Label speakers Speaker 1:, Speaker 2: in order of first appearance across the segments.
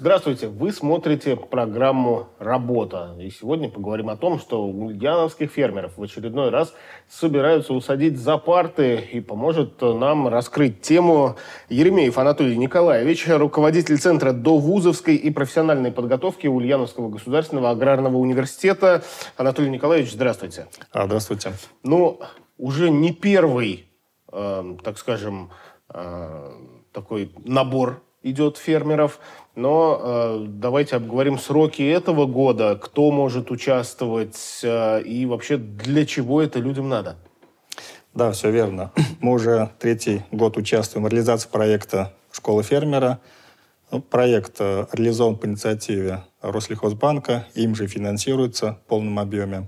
Speaker 1: Здравствуйте, вы смотрите программу «Работа». И сегодня поговорим о том, что ульяновских фермеров в очередной раз собираются усадить за парты, и поможет нам раскрыть тему Еремеев Анатолий Николаевич, руководитель Центра довузовской и профессиональной подготовки Ульяновского государственного аграрного университета. Анатолий Николаевич, здравствуйте.
Speaker 2: Здравствуйте.
Speaker 1: Ну, уже не первый, так скажем, такой набор идет фермеров. Но давайте обговорим сроки этого года, кто может участвовать и вообще для чего это людям надо.
Speaker 2: Да, все верно. Мы уже третий год участвуем в реализации проекта «Школа фермера». Проект реализован по инициативе Россельхозбанка, им же финансируется в полном объеме.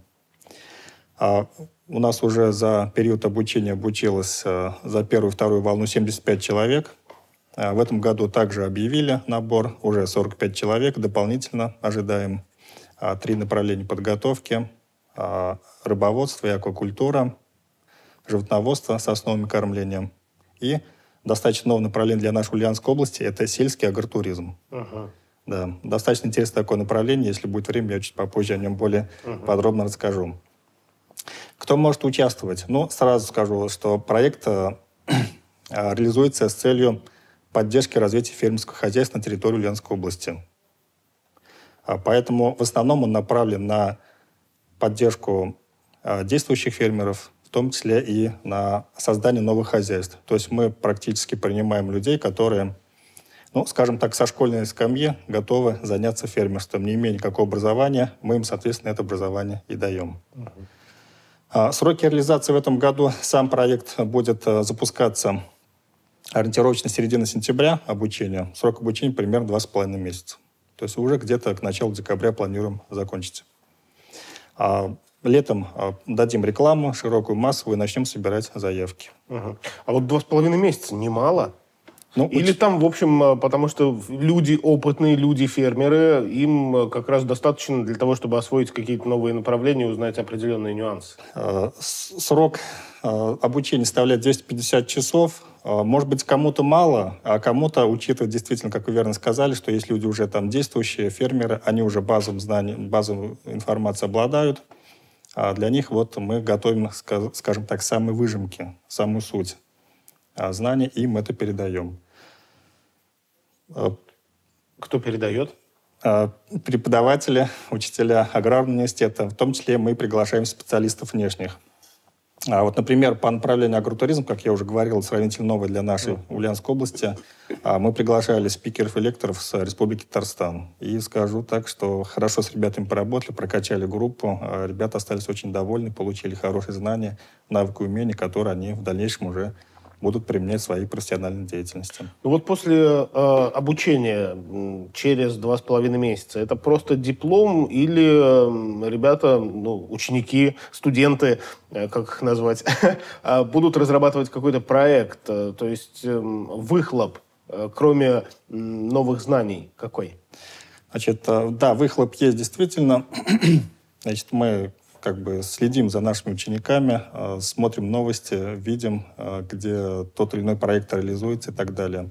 Speaker 2: У нас уже за период обучения обучилось за первую и вторую волну 75 человек. В этом году также объявили набор, уже 45 человек, дополнительно ожидаем 3 направления подготовки: рыбоводство и аквакультура, животноводство с основным кормлением. И достаточно новое направление для нашей Ульяновской области – это сельский агротуризм. Да, достаточно интересное такое направление, если будет время, я чуть попозже о нем более подробно расскажу. Кто может участвовать? Ну, сразу скажу, что проект реализуется с целью поддержки развития фермерского хозяйства на территории Ульяновской области. Поэтому в основном он направлен на поддержку действующих фермеров, в том числе и на создание новых хозяйств. То есть мы практически принимаем людей, которые, ну, скажем так, со школьной скамьи готовы заняться фермерством, не имея никакого образования, мы им, соответственно, это образование и даем. Сроки реализации в этом году: сам проект будет запускаться ориентировочно середина сентября обучение. Срок обучения примерно 2,5 месяца. То есть уже где-то к началу декабря планируем закончить. Летом дадим рекламу широкую, массовую, и начнем собирать заявки.
Speaker 1: А вот 2,5 месяца немало? Ну, или там, в общем, потому что люди опытные, люди-фермеры, им как раз достаточно для того, чтобы освоить какие-то новые направления, узнать определенные нюансы?
Speaker 2: Срок обучения составляет 250 часов. Может быть, кому-то мало, а кому-то, учитывая действительно, как вы верно сказали, что есть люди уже там действующие, фермеры, они уже базовым знанием, базовой информацией обладают. А для них вот мы готовим, скажем так, самые выжимки, самую суть знаний, и им это передаем.
Speaker 1: Кто передает?
Speaker 2: Преподаватели, учителя аграрного университета. В том числе мы приглашаем специалистов внешних. Вот, например, по направлению агротуризм, как я уже говорил, сравнительно новое для нашей Ульяновской области, мы приглашали спикеров и лекторов с Республики Татарстан. И скажу так, что хорошо с ребятами поработали, прокачали группу. Ребята остались очень довольны, получили хорошие знания, навыки и умения, которые они в дальнейшем уже будут применять в своей профессиональной деятельности.
Speaker 1: Вот после обучения через 2,5 месяца это просто диплом или ребята, ну, ученики, студенты, как их назвать, будут разрабатывать какой-то проект, то есть выхлоп, кроме новых знаний, какой?
Speaker 2: Значит, да, выхлоп есть действительно. Значит, мы как бы следим за нашими учениками, смотрим новости, видим, где тот или иной проект реализуется и так далее.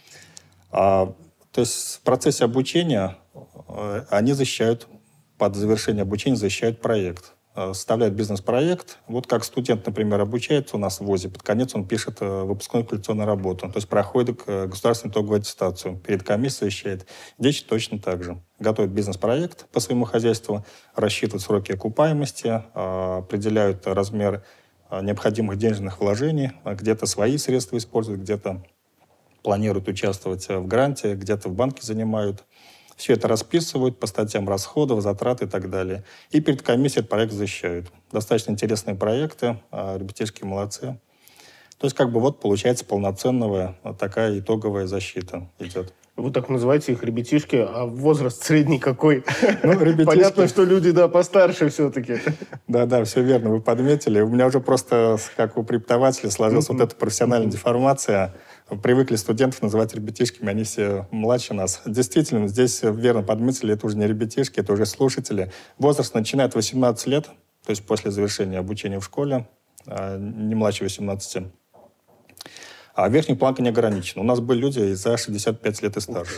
Speaker 2: То есть в процессе обучения они защищают, под завершение обучения защищают проект, составляют бизнес-проект. Вот как студент, например, обучается у нас в ВУЗе, под конец он пишет выпускную квалификационную работу, то есть проходит государственную итоговую аттестацию, перед комиссией защищает. Здесь точно так же. Готовят бизнес-проект по своему хозяйству, рассчитывают сроки окупаемости, определяют размер необходимых денежных вложений, где-то свои средства используют, где-то планируют участвовать в гранте, где-то в банке занимают. Все это расписывают по статьям расходов, затрат и так далее. И перед комиссией этот проект защищают. Достаточно интересные проекты, ребятишки молодцы. То есть как бы вот получается полноценная такая итоговая защита идет.
Speaker 1: Вы так называете их ребятишки, а возраст средний какой?
Speaker 2: Ну, ребятишки...
Speaker 1: Понятно, что люди, да, постарше все-таки.
Speaker 2: Да, все верно, вы подметили. У меня уже просто, как у преподавателя, сложилась вот эта профессиональная деформация. Привыкли студентов называть ребятишками, они все младше нас. Действительно, здесь верно подметили, это уже не ребятишки, это уже слушатели. Возраст начинает от 18 лет, то есть после завершения обучения в школе, не младше 18. А верхняя планка не ограничена. У нас были люди и за 65 лет и старше.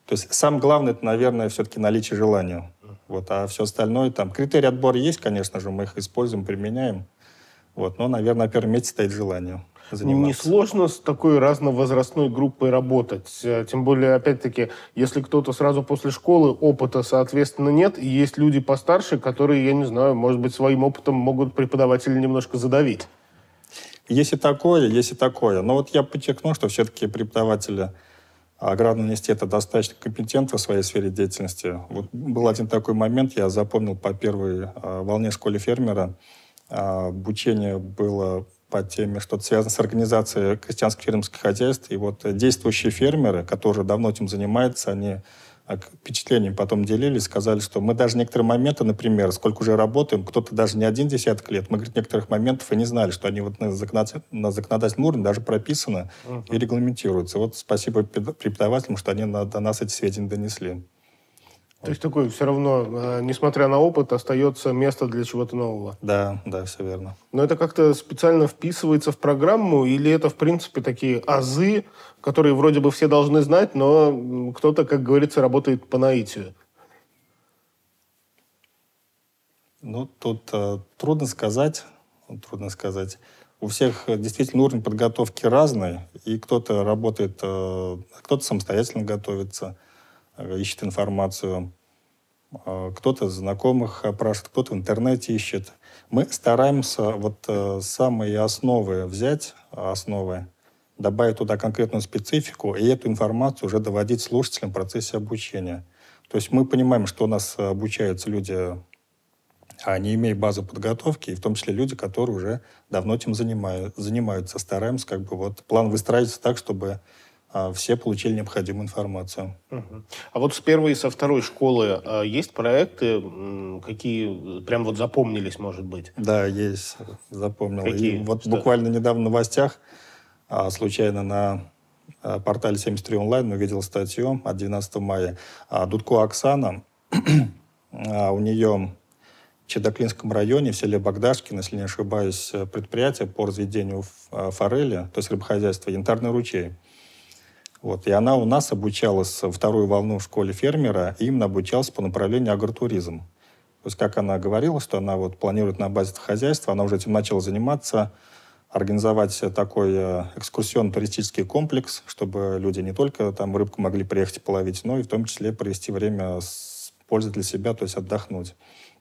Speaker 2: То есть самое главное, это, наверное, все-таки наличие желания. Вот, а все остальное, там, критерии отбора есть, конечно же, мы их используем, применяем. Вот, но, наверное, на первом месте стоит желание заниматься.
Speaker 1: Несложно с такой разновозрастной группой работать. Тем более, опять-таки, если кто-то сразу после школы, опыта, соответственно, нет, и есть люди постарше, которые, я не знаю, может быть, своим опытом могут преподавателя немножко задавить.
Speaker 2: Есть и такое, есть и такое. Но вот я подчеркну, что все-таки преподаватели аграрного университета достаточно компетентны в своей сфере деятельности. Вот был один такой момент, я запомнил по первой волне школы фермера. Обучение было по теме, что-то связано с организацией крестьянских фермерских хозяйств. И вот действующие фермеры, которые давно этим занимаются, они впечатлениями потом делились, сказали, что мы даже некоторые моменты, например, сколько уже работаем, кто-то даже не 10 лет, мы, говорит, некоторых моментов и не знали, что они вот на законодательном уровне даже прописаны и регламентируются. Вот спасибо преподавателям, что они до нас эти сведения донесли.
Speaker 1: То есть такое все равно, несмотря на опыт, остается место для чего-то нового.
Speaker 2: Да, все верно.
Speaker 1: Но это как-то специально вписывается в программу, или это, в принципе, такие азы, которые вроде бы все должны знать, но кто-то, как говорится, работает по наитию?
Speaker 2: Ну, тут трудно сказать. У всех действительно уровень подготовки разный, и кто-то работает, кто-то самостоятельно готовится, ищет информацию, кто-то знакомых опрашивает, кто-то в интернете ищет. Мы стараемся вот самые основы взять, добавить туда конкретную специфику, и эту информацию уже доводить слушателям в процессе обучения. То есть мы понимаем, что у нас обучаются люди, не имея базы подготовки, и в том числе люди, которые уже давно этим занимаются. Стараемся как бы вот план выстраивать так, чтобы все получили необходимую информацию.
Speaker 1: А вот с первой и со второй школы есть проекты, какие прям вот запомнились, может быть?
Speaker 2: Да, есть, запомнил.
Speaker 1: Какие?
Speaker 2: И вот
Speaker 1: Что?
Speaker 2: буквально недавно в новостях, случайно на портале 73 онлайн увидел статью от 12 мая. Дудко Оксана, у нее в Чебоклинском районе, в селе Богдашкино, если не ошибаюсь, предприятие по разведению форели, то есть рыбохозяйство «Янтарный ручей». Вот. И она у нас обучалась вторую волну в школе фермера, и именно обучалась по направлению агротуризм. То есть, как она говорила, что она вот планирует на базе хозяйства, она уже этим начала заниматься, организовать такой экскурсионно-туристический комплекс, чтобы люди не только там рыбку могли приехать и половить, но и в том числе провести время с пользой для себя, то есть отдохнуть.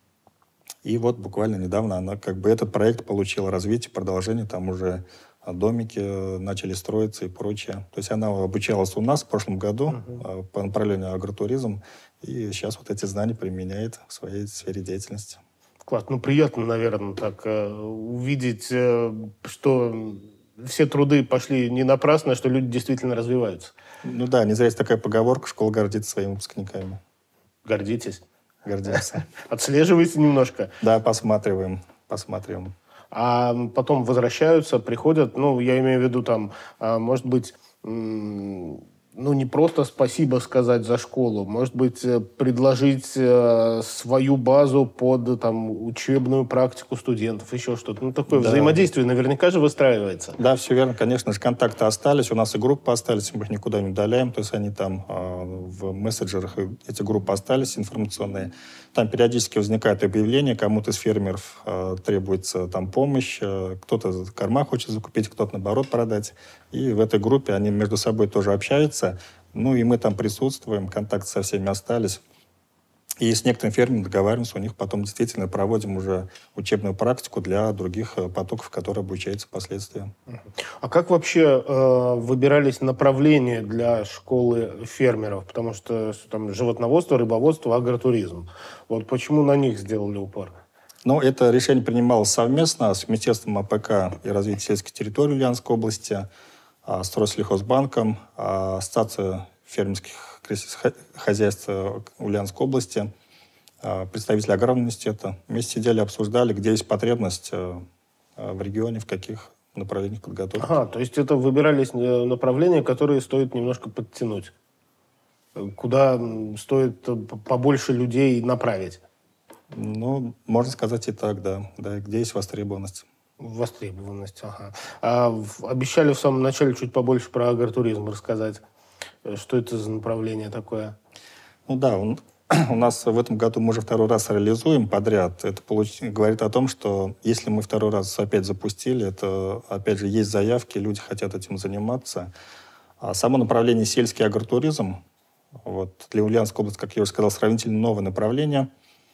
Speaker 2: И вот буквально недавно она как бы этот проект получил развитие, продолжение, там уже домики начали строиться и прочее. То есть она обучалась у нас в прошлом году по направлению агротуризм, и сейчас вот эти знания применяет в своей сфере деятельности.
Speaker 1: Класс. Ну, приятно, наверное, так увидеть, что все труды пошли не напрасно, что люди действительно развиваются.
Speaker 2: Ну да, не зря есть такая поговорка: школа гордится своими выпускниками.
Speaker 1: Гордитесь?
Speaker 2: Гордимся.
Speaker 1: Отслеживаете немножко?
Speaker 2: Да, посматриваем.
Speaker 1: А потом возвращаются, приходят, ну, я имею в виду, там, может быть, ну, не просто спасибо сказать за школу, может быть, предложить свою базу под, там, учебную практику студентов, еще что-то. Ну, такое взаимодействие наверняка же выстраивается.
Speaker 2: Да, все верно. Конечно же, контакты остались, у нас и группы остались, мы их никуда не удаляем, то есть они там в мессенджерах, эти группы остались информационные. Там периодически возникают объявления, кому-то из фермеров требуется там помощь, кто-то корма хочет закупить, кто-то, наоборот, продать. И в этой группе они между собой тоже общаются. Ну и мы там присутствуем, контакты со всеми остались. И с некоторыми фермерами договариваемся, у них потом действительно проводим уже учебную практику для других потоков, которые обучаются впоследствии.
Speaker 1: А как вообще выбирались направления для школы фермеров? Потому что там животноводство, рыбоводство, агротуризм. Вот почему на них сделали упор?
Speaker 2: Ну, это решение принималось совместно с Министерством АПК и развития сельской территории Ульяновской области, с Россельхозбанком, Ассоциацией фермерских хозяйств Ульяновской области, представители аграрного университета. Вместе сидели, обсуждали, где есть потребность в регионе, в каких направлениях подготовки.
Speaker 1: То есть это выбирались направления, которые стоит немножко подтянуть. Куда стоит побольше людей направить?
Speaker 2: Ну, можно сказать и так, да. Где есть востребованность.
Speaker 1: Востребованность, ага. Обещали в самом начале чуть побольше про агротуризм рассказать. Что это за направление такое?
Speaker 2: Ну да, у нас в этом году мы уже второй раз реализуем подряд. Это говорит о том, что если мы второй раз опять запустили, это, опять же, есть заявки, люди хотят этим заниматься. А само направление сельский агротуризм, вот, для Ульяновской области, как я уже сказал, сравнительно новое направление.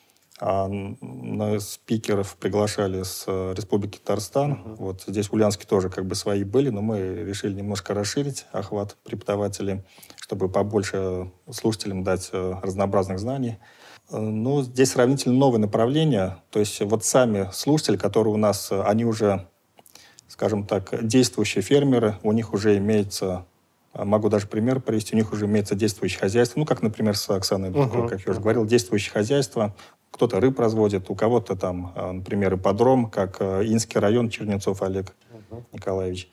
Speaker 2: Спикеров приглашали с Республики Татарстан. Вот здесь в Ульяновске тоже как бы свои были, но мы решили немножко расширить охват преподавателей, чтобы побольше слушателям дать разнообразных знаний. Ну, здесь сравнительно новое направление. То есть вот сами слушатели, которые у нас, они уже, скажем так, действующие фермеры, у них уже имеется, могу даже пример привести, у них уже имеется действующее хозяйство. Ну, как, например, с Оксаной, как я уже говорил, действующее хозяйство. Кто-то рыб разводит, у кого-то там, например, ипподром, как Инский район, Чернецов Олег Николаевич.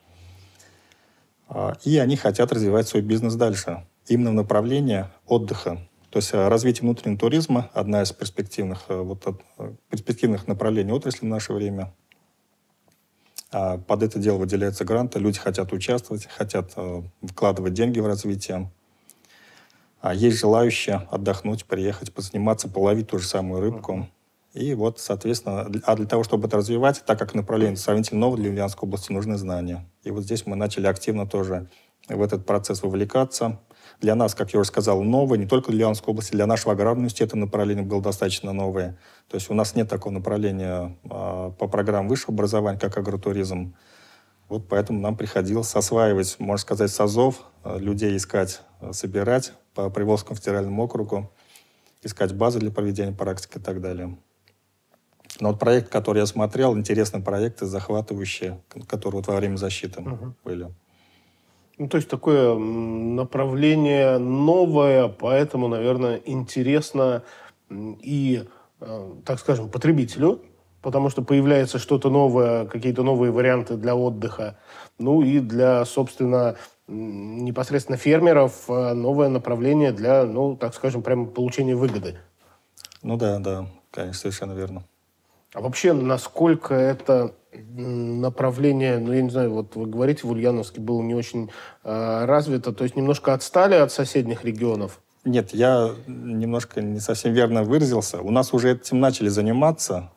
Speaker 2: И они хотят развивать свой бизнес дальше. Именно в направлении отдыха. То есть развитие внутреннего туризма – одна из перспективных направлений отрасли в наше время. Под это дело выделяются гранты, люди хотят участвовать, хотят вкладывать деньги в развитие. Есть желающие отдохнуть, приехать, позаниматься, половить ту же самую рыбку. И вот, соответственно, для того, чтобы это развивать, так как направление сравнительно новое для Ульяновской области, нужны знания. И вот здесь мы начали активно тоже в этот процесс вовлекаться. Для нас, как я уже сказал, новое, не только для Ульяновской области, для нашего аграрного университета направление было достаточно новое. То есть у нас нет такого направления по программам высшего образования, как агротуризм. Вот поэтому нам приходилось осваивать, можно сказать, с азов, людей искать, собирать по Приволжскому федеральному округу, искать базы для проведения практики и так далее. Но вот проект, который я смотрел, интересные проекты, захватывающие, которые вот во время защиты были.
Speaker 1: Ну, то есть такое направление новое, поэтому, наверное, интересно и, так скажем, потребителю, потому что появляется что-то новое, какие-то новые варианты для отдыха. Ну и для, собственно, непосредственно фермеров новое направление для, ну, так скажем, прямо получения выгоды.
Speaker 2: Ну да, конечно, совершенно верно.
Speaker 1: А вообще, насколько это направление, ну, я не знаю, вот вы говорите, в Ульяновске было не очень развито, то есть немножко отстали от соседних регионов?
Speaker 2: Нет, я немножко не совсем верно выразился. У нас уже этим начали заниматься,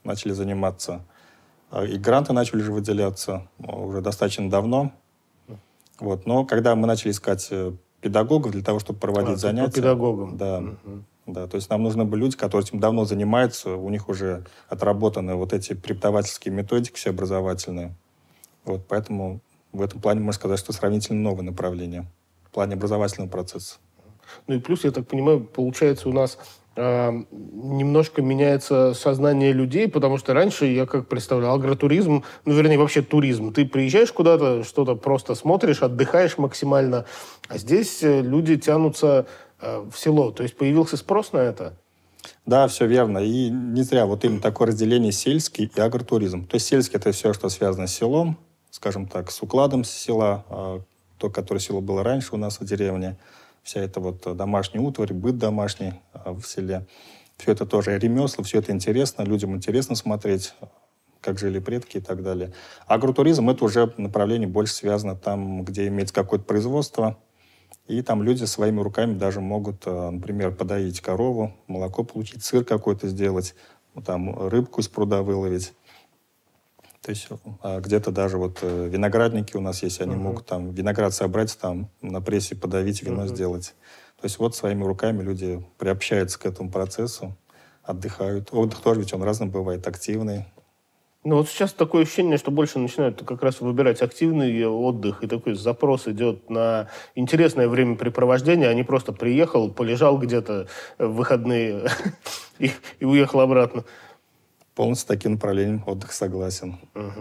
Speaker 2: и гранты начали уже выделяться уже достаточно давно. Вот. Но когда мы начали искать педагогов для того, чтобы проводить занятия...
Speaker 1: По педагогам.
Speaker 2: Да, то есть нам нужны были люди, которые этим давно занимаются, у них уже отработаны вот эти преподавательские методики все образовательные. Вот, поэтому в этом плане можно сказать, что сравнительно новое направление в плане образовательного процесса.
Speaker 1: Ну и плюс, я так понимаю, получается, у нас немножко меняется сознание людей, потому что раньше я как представлял агротуризм, ну, вернее, вообще туризм. Ты приезжаешь куда-то, что-то просто смотришь, отдыхаешь максимально, а здесь люди тянутся в село. То есть появился спрос на это?
Speaker 2: Да, все верно. И не зря вот именно такое разделение сельский и агротуризм. То есть сельский – это все, что связано с селом, скажем так, с укладом села, то, которое село было раньше у нас в деревне. Вся эта вот домашняя утварь, быт домашний в селе. Все это тоже ремесла, все это интересно, людям интересно смотреть, как жили предки и так далее. Агротуризм – это уже направление больше связано там, где имеется какое-то производство, и там люди своими руками даже могут, например, подоить корову, молоко получить, сыр какой-то сделать, там рыбку из пруда выловить. То есть где-то даже вот виноградники у нас есть, они могут там виноград собрать, там на прессе подавить, вино сделать. То есть вот своими руками люди приобщаются к этому процессу, отдыхают. Отдых тоже ведь он разный бывает, активный.
Speaker 1: Ну вот сейчас такое ощущение, что больше начинают как раз выбирать активный отдых, и такой запрос идет на интересное времяпрепровождение, а не просто приехал, полежал где-то в выходные и уехал обратно.
Speaker 2: Полностью таким направлением отдых согласен.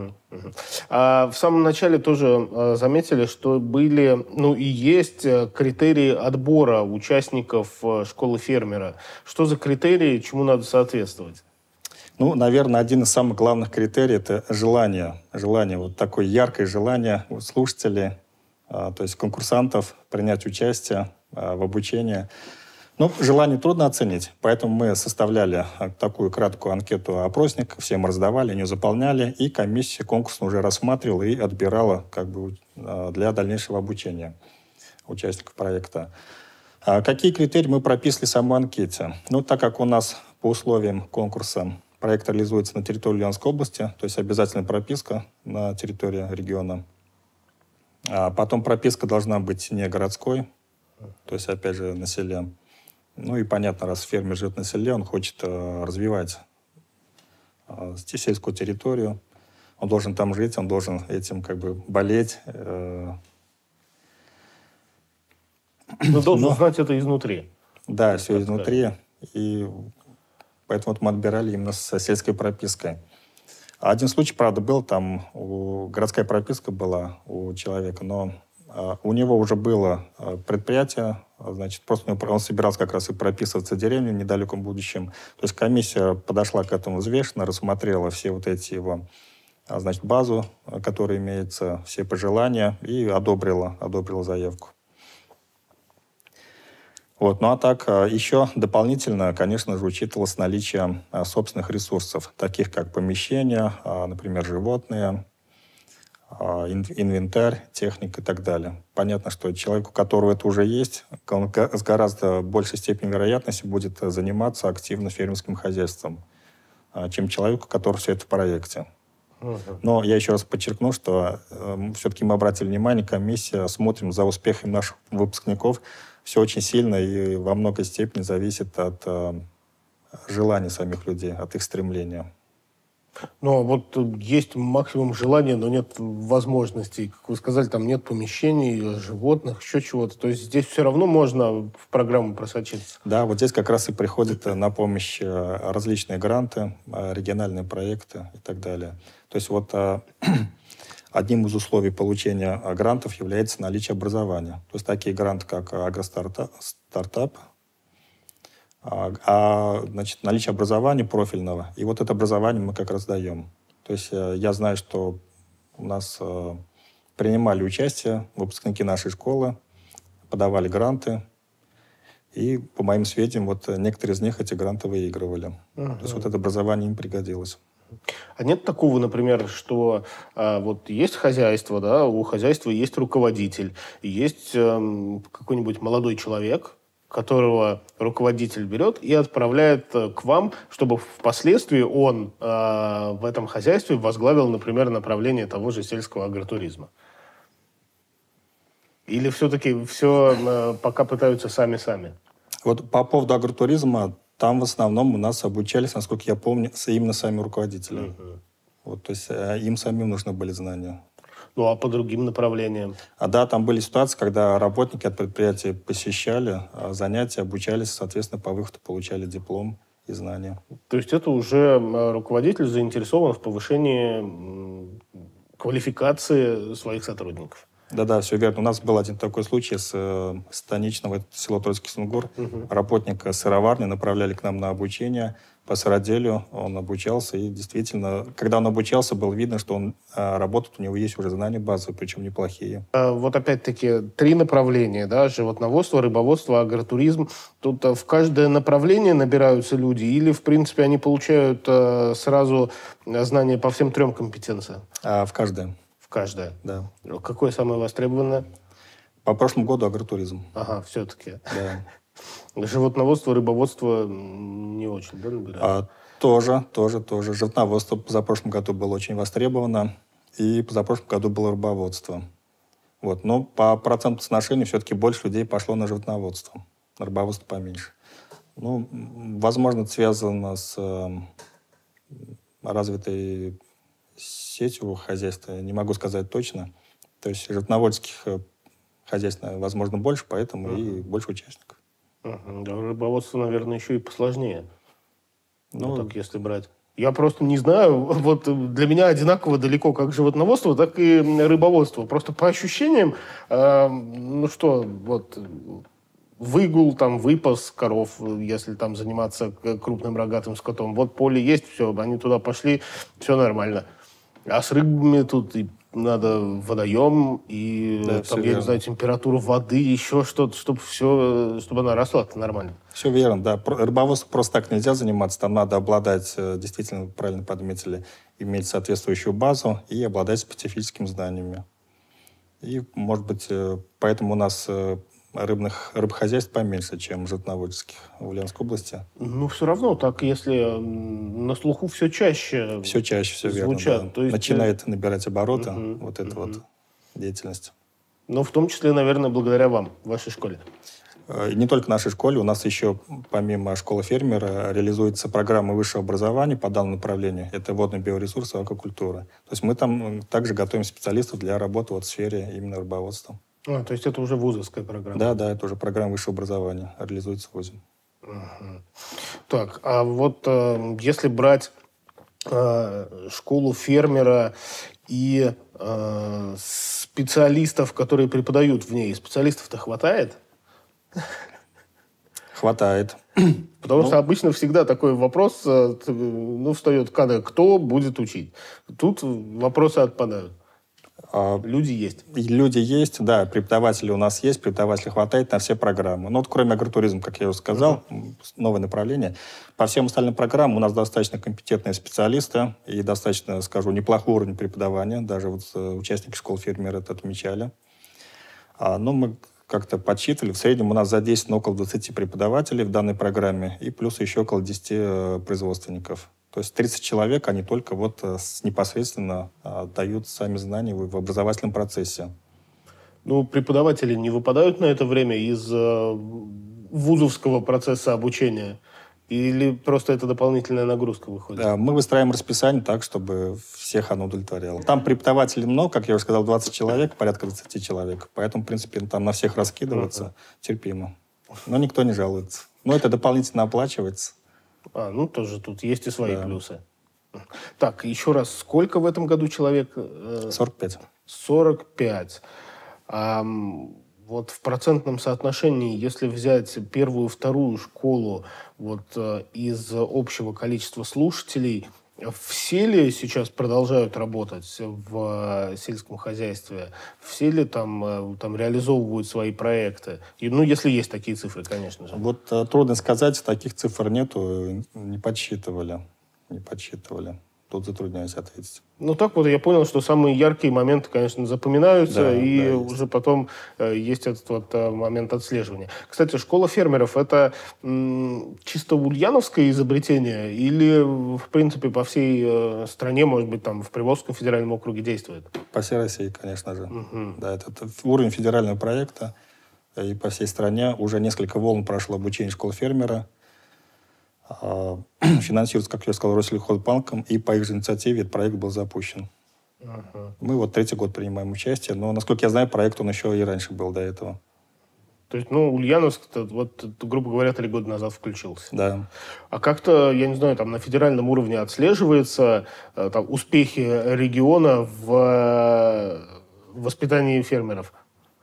Speaker 1: А в самом начале тоже заметили, что были, ну и есть критерии отбора участников школы фермера. Что за критерии, чему надо соответствовать?
Speaker 2: Ну, наверное, один из самых главных критериев – это желание. Желание, вот такое яркое желание у слушателей, то есть конкурсантов, принять участие в обучении. Ну, желание трудно оценить, поэтому мы составляли такую краткую анкету-опросник, всем раздавали, они заполняли, и комиссия конкурсно уже рассматривала и отбирала как бы для дальнейшего обучения. участников проекта. Какие критерии мы прописали в самой анкете? Ну, так как у нас по условиям конкурса проект реализуется на территории Ульяновской области, то есть обязательная прописка на территории региона. Потом прописка должна быть не городской, то есть, опять же, на селе. Ну и понятно, раз фермер живет на селе, он хочет развивать сельскую территорию, он должен там жить, он должен этим как бы болеть.
Speaker 1: Но должен знать это изнутри.
Speaker 2: Да, все изнутри. И поэтому вот мы отбирали именно с сельской пропиской. Один случай, правда, был, там городская прописка была у человека, но у него уже было предприятие, значит, просто он собирался как раз и прописываться в деревню в недалеком будущем. То есть комиссия подошла к этому взвешенно, рассмотрела все вот эти его, значит, базу, которая имеется, все пожелания, и одобрила заявку. Вот. Ну а так, еще дополнительно, конечно же, учитывалось наличие собственных ресурсов, таких как помещения, например, животные, инвентарь, техника и так далее. Понятно, что человек, у которого это уже есть, он с гораздо большей степенью вероятности будет заниматься активно фермерским хозяйством, чем человек, у которого все это в проекте. Но я еще раз подчеркну, что все-таки мы обратили внимание, комиссия, смотрим за успехом наших выпускников. Все очень сильно и во многой степени зависит от желаний самих людей, от их стремления.
Speaker 1: Но вот есть максимум желания, но нет возможностей. Как вы сказали, там нет помещений, животных, еще чего-то. То есть здесь все равно можно в программу просочиться.
Speaker 2: Да, вот здесь как раз и приходят на помощь различные гранты, региональные проекты и так далее. То есть вот одним из условий получения грантов является наличие образования. То есть такие гранты, как агростартап, значит, наличие образования профильного. И вот это образование мы как раз даем. То есть я знаю, что у нас принимали участие выпускники нашей школы, подавали гранты. И, по моим сведениям, вот некоторые из них эти гранты выигрывали. То есть вот это образование им пригодилось.
Speaker 1: А нет такого, например, что вот есть хозяйство, да, у хозяйства есть руководитель, есть какой-нибудь молодой человек, которого руководитель берет и отправляет к вам, чтобы впоследствии он в этом хозяйстве возглавил, например, направление того же сельского агротуризма? Или все-таки все пока пытаются сами-сами?
Speaker 2: Вот по поводу агротуризма, там в основном у нас обучались, насколько я помню, именно сами руководители. Вот, то есть им самим нужны были знания.
Speaker 1: Ну, а по другим направлениям?
Speaker 2: Да, там были ситуации, когда работники от предприятия посещали занятия, обучались, соответственно, по выходу получали диплом и знания.
Speaker 1: То есть это уже руководитель заинтересован в повышении квалификации своих сотрудников?
Speaker 2: Да, все верно. У нас был один такой случай с станичного, село Троицкий Сунгур. Работника сыроварни направляли к нам на обучение по сыроделию. Он обучался, и действительно, когда он обучался, было видно, что он работает, у него есть уже знания базовые, причем неплохие.
Speaker 1: Вот опять-таки 3 направления, да, животноводство, рыбоводство, агротуризм. Тут в каждое направление набираются люди или, в принципе, они получают сразу знания по всем 3 компетенциям?
Speaker 2: В каждое.
Speaker 1: Каждая?
Speaker 2: Да.
Speaker 1: Какое самое востребованное?
Speaker 2: По прошлому году агротуризм.
Speaker 1: Ага, все-таки.
Speaker 2: Да.
Speaker 1: Животноводство, рыбоводство не очень, да, набирают?
Speaker 2: Тоже. Животноводство позапрошлом году было очень востребовано, и позапрошлом году было рыбоводство. Вот. Но по проценту соотношению все-таки больше людей пошло на животноводство, на рыбоводство поменьше. Ну, возможно, это связано с развитой сетевого хозяйства, не могу сказать точно. То есть животноводческих хозяйств, возможно, больше, поэтому и больше участников.
Speaker 1: Да, рыбоводство, наверное, еще и посложнее. Ну, так если брать. Я просто не знаю, вот для меня одинаково далеко как животноводство, так и рыбоводство. Просто по ощущениям, ну что, вот выгул, там, выпас коров, если там заниматься крупным рогатым скотом. Вот поле есть, все, они туда пошли, все нормально. А с рыбами тут и надо водоем, и
Speaker 2: да,
Speaker 1: там, я не знаю, температуру воды, еще что-то, чтобы она росла нормально.
Speaker 2: Все верно, да. Рыбоводством просто так нельзя заниматься. Там надо обладать, действительно, правильно подметили, иметь соответствующую базу и обладать специфическими знаниями. И, может быть, поэтому у нас рыбхозяйств поменьше, чем животноводческих в Ульяновской области.
Speaker 1: Ну, все равно, так если на слуху все чаще
Speaker 2: Все чаще, все верно,
Speaker 1: звучат.
Speaker 2: да.
Speaker 1: То есть,
Speaker 2: Начинает набирать обороты
Speaker 1: мгм,
Speaker 2: эта вот
Speaker 1: мгм.
Speaker 2: деятельность.
Speaker 1: Но в том числе, наверное, благодаря вам, вашей школе.
Speaker 2: И не только в нашей школе, у нас еще, помимо школы фермера, реализуется программа высшего образования по данному направлению. Это водные биоресурсы, аквакультура. То есть мы там также готовим специалистов для работы в сфере именно рыбоводства.
Speaker 1: То есть это уже вузовская программа.
Speaker 2: Да, это уже программа высшего образования, реализуется в ВУЗе.
Speaker 1: Мгм. Так, а вот если брать школу фермера и специалистов, которые преподают в ней, специалистов-то хватает?
Speaker 2: Хватает.
Speaker 1: Потому что обычно всегда такой вопрос, встает, кто будет учить. Тут вопросы отпадают. Люди есть.
Speaker 2: Люди есть, да, преподаватели у нас есть, преподавателей хватает на все программы. Но вот кроме агротуризма, как я уже сказал, новое направление. По всем остальным программам у нас достаточно компетентные специалисты и достаточно, скажу, неплохой уровень преподавания. Даже вот участники школ фермера это отмечали. Но мы как-то подсчитывали, в среднем у нас задействовано около 20 преподавателей в данной программе и плюс еще около 10 производственников. То есть 30 человек, они только непосредственно дают сами знания в образовательном процессе.
Speaker 1: Ну, преподаватели не выпадают на это время из вузовского процесса обучения? Или просто это дополнительная нагрузка выходит?
Speaker 2: Мы выстраиваем расписание так, чтобы всех оно удовлетворяло. Там преподавателей много, как я уже сказал, 20 человек, порядка 20 человек. Поэтому, в принципе, там на всех раскидываться терпимо. Но никто не жалуется. Но это дополнительно оплачивается.
Speaker 1: Тоже тут есть и свои плюсы. Так, еще раз, сколько в этом году человек?
Speaker 2: 45.
Speaker 1: 45. Вот в процентном соотношении, если взять первую, вторую школу из общего количества слушателей, все ли сейчас продолжают работать в сельском хозяйстве? Все ли там реализовывают свои проекты? Если есть такие цифры, конечно же.
Speaker 2: Вот трудно сказать, таких цифр нету, не подсчитывали. Тут затрудняюсь ответить.
Speaker 1: Так вот я понял, что самые яркие моменты, конечно, запоминаются, уже потом есть этот момент отслеживания. Кстати, школа фермеров – это чисто ульяновское изобретение или, в принципе, по всей стране, может быть, там в Приволжском федеральном округе действует?
Speaker 2: По всей России, конечно же. Да, это уровень федерального проекта, и по всей стране уже несколько волн прошло обучение школы фермера. Финансируется, как я сказал, Россельхозбанком, и по их же инициативе этот проект был запущен. Мы третий год принимаем участие, но, насколько я знаю, проект он еще и раньше был до этого.
Speaker 1: То есть, Ульяновск, грубо говоря, 3 года назад включился.
Speaker 2: Да.
Speaker 1: А как-то, я не знаю, там на федеральном уровне отслеживается успехи региона в воспитании фермеров?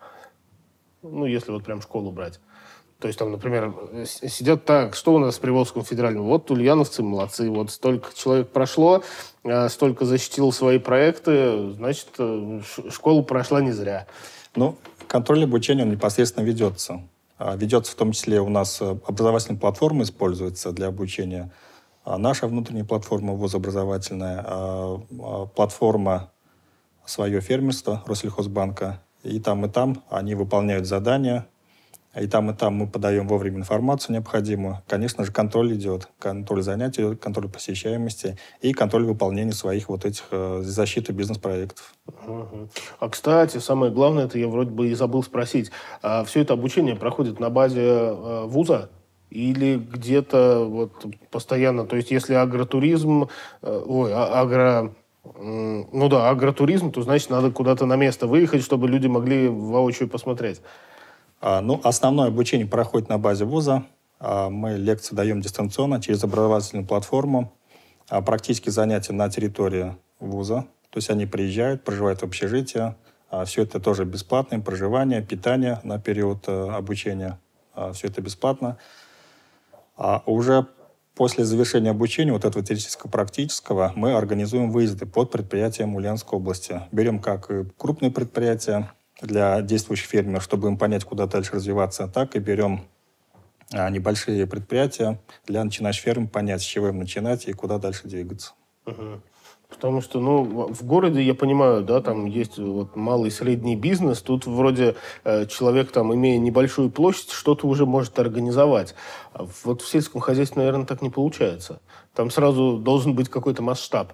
Speaker 1: Если прям школу брать. То есть там, например, сидят так, что у нас в Приволжском федеральном? Ульяновцы молодцы, столько человек прошло, столько защитил свои проекты, значит, школа прошла не зря.
Speaker 2: Контроль обучения он непосредственно ведется. Ведется в том числе у нас образовательная платформа используется для обучения. Наша внутренняя платформа вузобразовательная, платформа «Свое фермерство» Россельхозбанка. И там они выполняют задания. И там мы подаем вовремя информацию необходимую. Конечно же, контроль идет. Контроль занятий, контроль посещаемости и контроль выполнения своих этих защиты бизнес-проектов.
Speaker 1: Кстати, самое главное, это я вроде бы и забыл спросить. Все это обучение проходит на базе вуза? Или где-то постоянно? То есть, если агротуризм... агротуризм, то значит, надо куда-то на место выехать, чтобы люди могли воочию посмотреть.
Speaker 2: Основное обучение проходит на базе вуза. Мы лекции даем дистанционно через образовательную платформу. Практические занятия на территории вуза. То есть они приезжают, проживают в общежитии. Все это тоже бесплатное. Проживание, питание на период обучения. Все это бесплатно. Уже после завершения обучения этого теоретическо-практического мы организуем выезды под предприятием Ульяновской области. Берем как и крупные предприятия для действующих фермеров, чтобы им понять, куда дальше развиваться, так и берем небольшие предприятия для начинающих ферм, понять, с чего им начинать и куда дальше двигаться.
Speaker 1: Потому что, в городе, я понимаю, да, там есть вот малый и средний бизнес, тут вроде человек, там, имея небольшую площадь, что-то уже может организовать. А вот в сельском хозяйстве, наверное, так не получается. Там сразу должен быть какой-то масштаб.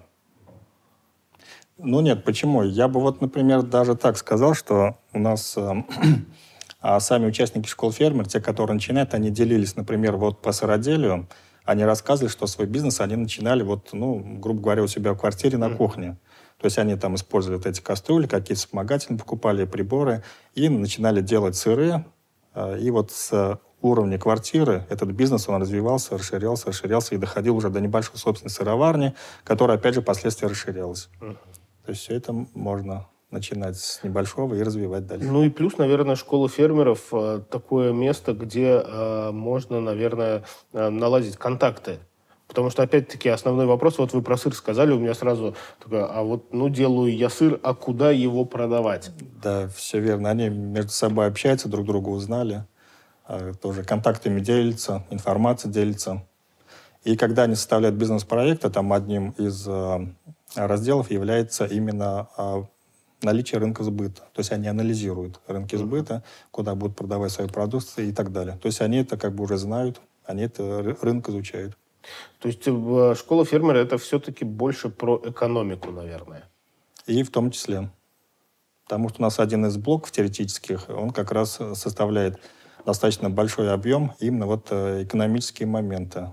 Speaker 2: Ну нет, почему? Я бы вот, например, даже так сказал, что у нас сами участники школ фермер, те, которые начинают, они делились, например, вот по сыроделию, они рассказывали, что свой бизнес они начинали, вот, грубо говоря, у себя в квартире на кухне. То есть они там использовали вот эти кастрюли, какие-то вспомогательные покупали, приборы, и начинали делать сыры. И вот с уровня квартиры этот бизнес, он развивался, расширялся и доходил уже до небольшой собственной сыроварни, которая, опять же, впоследствии расширялась. То есть все это можно начинать с небольшого и развивать дальше.
Speaker 1: Ну и плюс, наверное, школа фермеров такое место, где можно, наверное, наладить контакты. Потому что, опять-таки, основной вопрос, вот вы про сыр сказали, у меня сразу такое, делаю я сыр, а куда его продавать?
Speaker 2: Да, все верно. Они между собой общаются, друг друга узнали, тоже контактами делятся, информацией делятся. И когда они составляют бизнес-проекты, там одним из разделов является именно наличие рынка сбыта. То есть они анализируют рынки сбыта, куда будут продавать свою продукцию и так далее. То есть они это как бы уже знают, они это рынок изучают.
Speaker 1: То есть школа фермера — это все-таки больше про экономику, наверное.
Speaker 2: И в том числе. Потому что у нас один из блоков теоретических, он как раз составляет достаточно большой объем именно вот экономические моменты.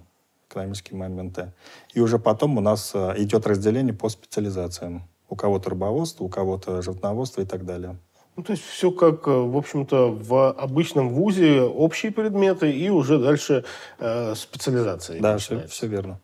Speaker 2: И уже потом у нас идет разделение по специализациям. У кого-то рыбоводство, у кого-то животноводство и так далее.
Speaker 1: Ну, то есть все как, в общем-то, в обычном вузе, общие предметы и уже дальше специализация.
Speaker 2: Да, все верно.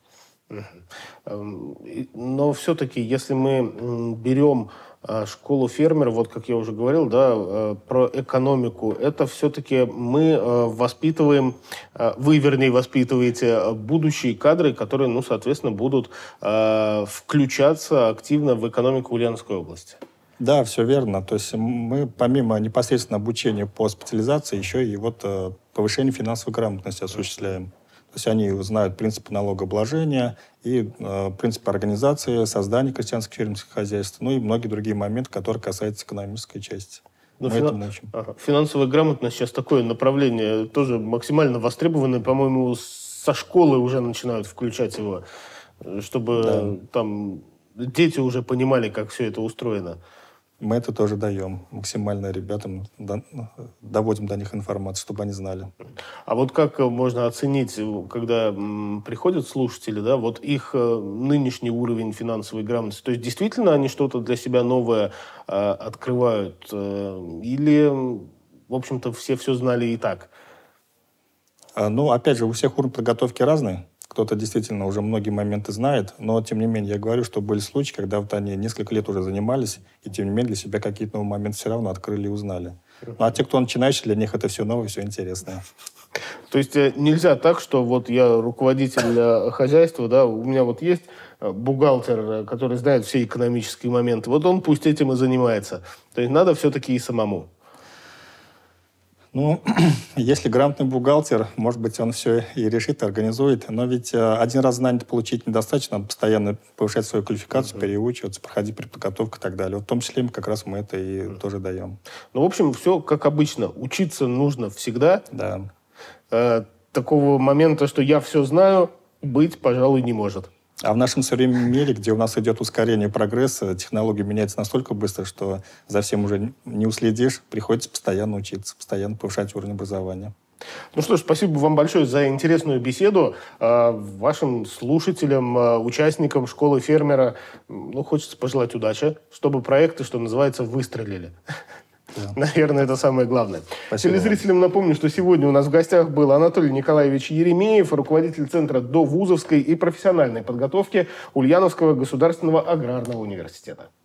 Speaker 1: Но все-таки, если мы берем школу фермера, вот как я уже говорил, да, про экономику, это все-таки мы воспитываем, вы, вернее, воспитываете будущие кадры, которые, соответственно, будут включаться активно в экономику Ульяновской области.
Speaker 2: Да, все верно. То есть мы помимо непосредственно обучения по специализации еще и вот повышение финансовой грамотности осуществляем. То есть они знают принципы налогообложения и принципы организации, создания крестьянских фермерских хозяйств, и многие другие моменты, которые касаются экономической части. Мы этому учим.
Speaker 1: Финансовая грамотность сейчас такое направление тоже максимально востребованное. По-моему, со школы уже начинают включать его, чтобы там дети уже понимали, как все это устроено.
Speaker 2: Мы это тоже даем. Максимально ребятам доводим до них информацию, чтобы они знали.
Speaker 1: А вот как можно оценить, когда приходят слушатели, да, вот их нынешний уровень финансовой грамотности? То есть действительно они что-то для себя новое открывают? Или, в общем-то, все знали и так?
Speaker 2: Опять же, у всех уровень подготовки разный. Кто-то действительно уже многие моменты знает, но, тем не менее, я говорю, что были случаи, когда вот они несколько лет уже занимались, и, тем не менее, для себя какие-то новые моменты все равно открыли и узнали. А те, кто начинающий, для них это все новое, все интересное.
Speaker 1: То есть нельзя так, что вот я руководитель хозяйства, да, у меня вот есть бухгалтер, который знает все экономические моменты, вот он пусть этим и занимается. То есть надо все-таки и самому.
Speaker 2: Если грамотный бухгалтер, может быть, он все и решит, и организует. Но ведь один раз знания получить недостаточно, надо постоянно повышать свою квалификацию, переучиваться, проходить переподготовку и так далее. В том числе как раз мы это и тоже даем.
Speaker 1: В общем, все как обычно. Учиться нужно всегда.
Speaker 2: Да.
Speaker 1: Такого момента, что я все знаю, быть, пожалуй, не может.
Speaker 2: А в нашем современном мире, где у нас идет ускорение прогресса, технологии меняются настолько быстро, что за всем уже не уследишь, приходится постоянно учиться, постоянно повышать уровень образования.
Speaker 1: Ну что ж, спасибо вам большое за интересную беседу. Вашим слушателям, участникам школы фермера, хочется пожелать удачи, чтобы проекты, что называется, выстрелили. Да. Наверное, это самое главное.
Speaker 2: Спасибо.
Speaker 1: Телезрителям напомню, что сегодня у нас в гостях был Анатолий Николаевич Еремеев, руководитель Центра довузовской и профессиональной подготовки Ульяновского государственного аграрного университета.